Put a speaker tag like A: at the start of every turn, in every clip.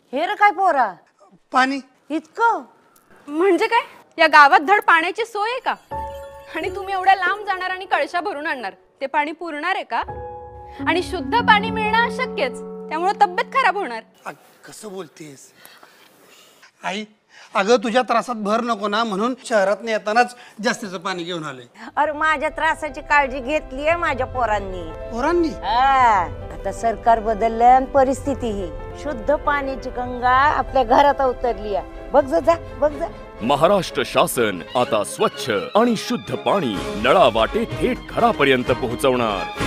A: हे रे काय पोरा
B: पाणी
A: इतकं
C: म्हणजे काय? या गावात धड पाण्याची सोय आहे का? आणि तुम्ही एवढ्या लांब जाणार आणि कळशा भरून आणणार, ते पाणी पुरणार आहे का? आणि शुद्ध पाणी मिळणं अशक्यच, त्यामुळे तब्येत खराब होणार।
B: कसं बोलतेस आई? अगं तुझ्या त्रासात भर नको ना म्हणून शहरात येतानाच जास्तीचं पाणी घेऊन आले।
A: अरे माझ्या त्रासाची काळजी घेतली आहे माझ्या पोरांनी।
B: पोरांनी?
A: आता सरकार बदललं आणि परिस्थिती ही शुद्ध पाण्याची गंगा आपल्या घरात अवतरली आहे। बघ जा बघ जा।
D: महाराष्ट्र शासन आता स्वच्छ आणि शुद्ध पाणी नळा वाटे थेट घरापर्यंत पोहोचवणार।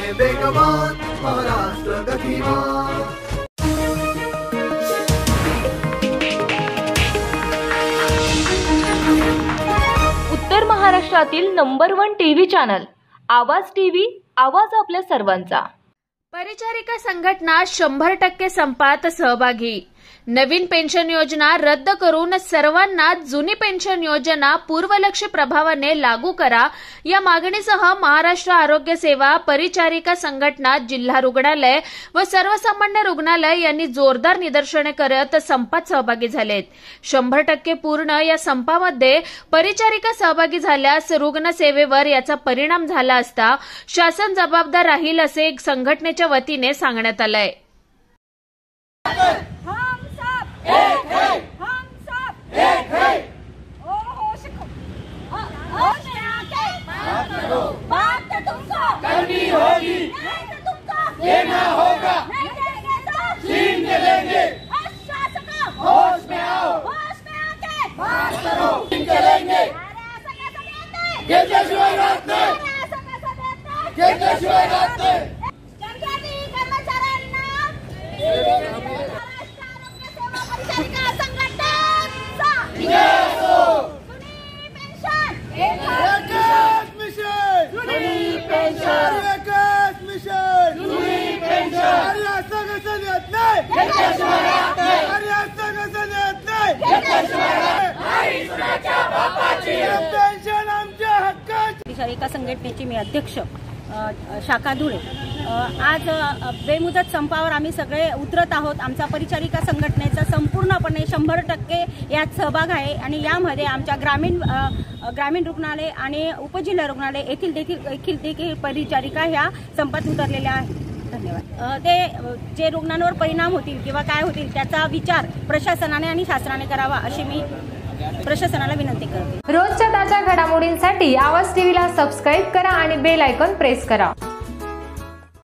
E: उत्तर महाराष्ट्रातील number 1 TV channel Awaaz TV, आवाज आपल्या सर्वांचा।
F: परिचारिका संघटना 100% संपात सहभागी। नवीन पेन्शन योजना रद्द करून सर्वांना जुनी पेन्शन योजना पूर्वलक्षी प्रभावाने लागू करा या मागणीसह महाराष्ट्र आरोग्य सेवा परिचारिका संघटना, जिल्हा रुग्णालय व सर्वसामान्य रुग्णालय यांनी जोरदार निदर्शने करत संपात सहभागी झालेत। 100% पूर्ण या संपामध्ये परिचारिका सहभागी झाल्यास रुग्णसेवेवर याचा परिणाम झाला असता शासन जबाबदार राहील असे संघटनेच्या वतीने सांगण्यात आलंय।
G: देना होगा, छीन के लेंगे, होश में आओ, बात करो, छीन के लेंगे, घेतल्याशिवाय राहत नाही, घेतल्याशिवाय राहत नाही।
H: सरकारी कर्मचाऱ्यांना महाराष्ट्र आरोग्य सेवा परिचारिका संघटनेचा जुनी पेन्शन
G: एकच मिशन, जुनी पेन्शन एकच मिशन, जुनी पेन्शन। अरे असं कसं देत नाही, घेतल्याशिवाय राहत नाही, अरे असं कसं देत नाही, घेतल्याशिवाय राहत नाही। सुनाच्या बापाची पेन्शन आमच्या हक्काची।
I: परिचारिका संघटनेची मी अध्यक्ष शाखा धुळे। आज बेमुदत संपावर आम्ही सगळे उतरत आहोत। आमचा परिचारिका संघटनेचा संपूर्णपणे 100% यात सहभाग आहे आणि यामध्ये आमच्या ग्रामीण रुग्णालय आणि उपजिल्हा रुग्णालय येथील देखील परिचारिका ह्या संपात उतरलेल्या आहेत। धन्यवाद। ते जे रुग्णांवर परिणाम होतील किंवा काय होतील त्याचा विचार प्रशासनाने आणि शासनाने करावा अशी मी प्रशासनाला विनंती करते।
J: रोजच्या ताज्या घडामोडींसाठी आवाज टीव्हीला सबस्क्राईब करा आणि बेल आयकॉन प्रेस करा।